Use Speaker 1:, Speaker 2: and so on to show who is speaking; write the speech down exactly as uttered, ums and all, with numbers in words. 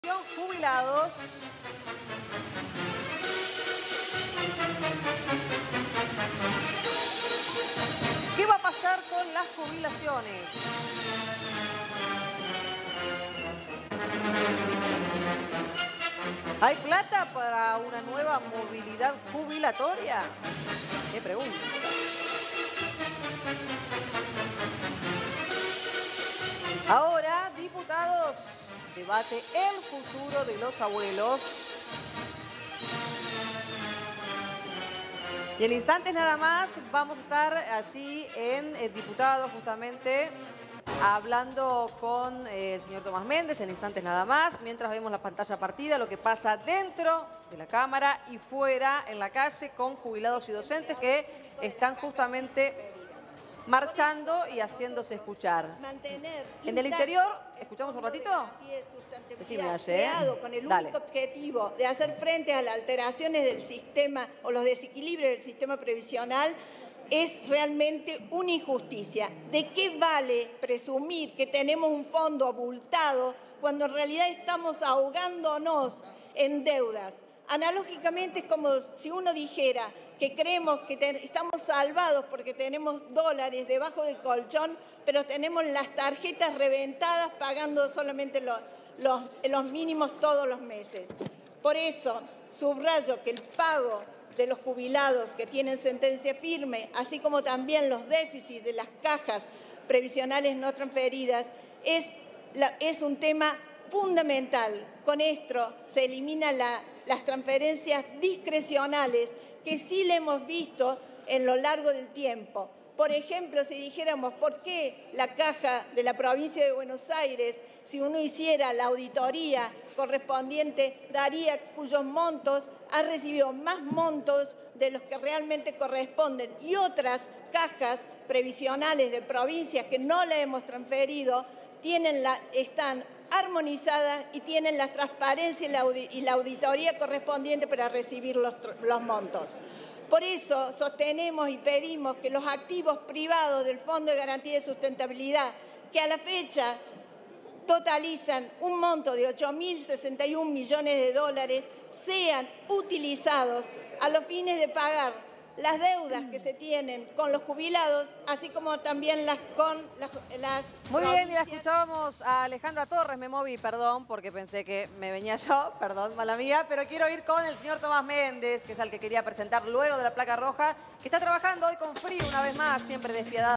Speaker 1: Jubilados. ¿Qué va a pasar con las jubilaciones? ¿Hay plata para una nueva movilidad jubilatoria? ¿Qué pregunta? Ahora, diputados, debate el futuro de los abuelos. Y en instantes nada más vamos a estar allí en eh, diputados justamente hablando con eh, el señor Tomás Méndez, en instantes nada más, mientras vemos la pantalla partida, lo que pasa dentro de la Cámara y fuera en la calle con jubilados y docentes que están justamente marchando y haciéndose escuchar.
Speaker 2: Mantener
Speaker 1: en el interior, ¿escuchamos un ratito?
Speaker 2: Decime, Aye, ¿eh? Con el Dale. único objetivo de hacer frente a las alteraciones del sistema o los desequilibrios del sistema previsional es realmente una injusticia. ¿De qué vale presumir que tenemos un fondo abultado cuando en realidad estamos ahogándonos en deudas? Analógicamente es como si uno dijera que creemos que estamos salvados porque tenemos dólares debajo del colchón, pero tenemos las tarjetas reventadas pagando solamente los, los, los mínimos todos los meses. Por eso subrayo que el pago de los jubilados que tienen sentencia firme, así como también los déficits de las cajas previsionales no transferidas, es, la, es un tema fundamental. Con esto se eliminan la, las transferencias discrecionales que sí le hemos visto en lo largo del tiempo. Por ejemplo, si dijéramos por qué la caja de la provincia de Buenos Aires, si uno hiciera la auditoría correspondiente, daría cuyos montos ha recibido más montos de los que realmente corresponden y otras cajas previsionales de provincias que no le hemos transferido tienen la, están armonizadas y tienen la transparencia y la, y la auditoría correspondiente para recibir los, los montos. Por eso sostenemos y pedimos que los activos privados del Fondo de Garantía de Sustentabilidad, que a la fecha totalizan un monto de ocho mil sesenta y un millones de dólares, sean utilizados a los fines de pagar las deudas que se tienen con los jubilados, así como también las con las... las
Speaker 1: Muy bien, y la escuchábamos a Alejandra Torres, me moví, perdón, porque pensé que me venía yo, perdón, mala mía, pero quiero ir con el señor Tomás Méndez, que es al que quería presentar luego de la placa roja, que está trabajando hoy con frío una vez más, siempre despiadado.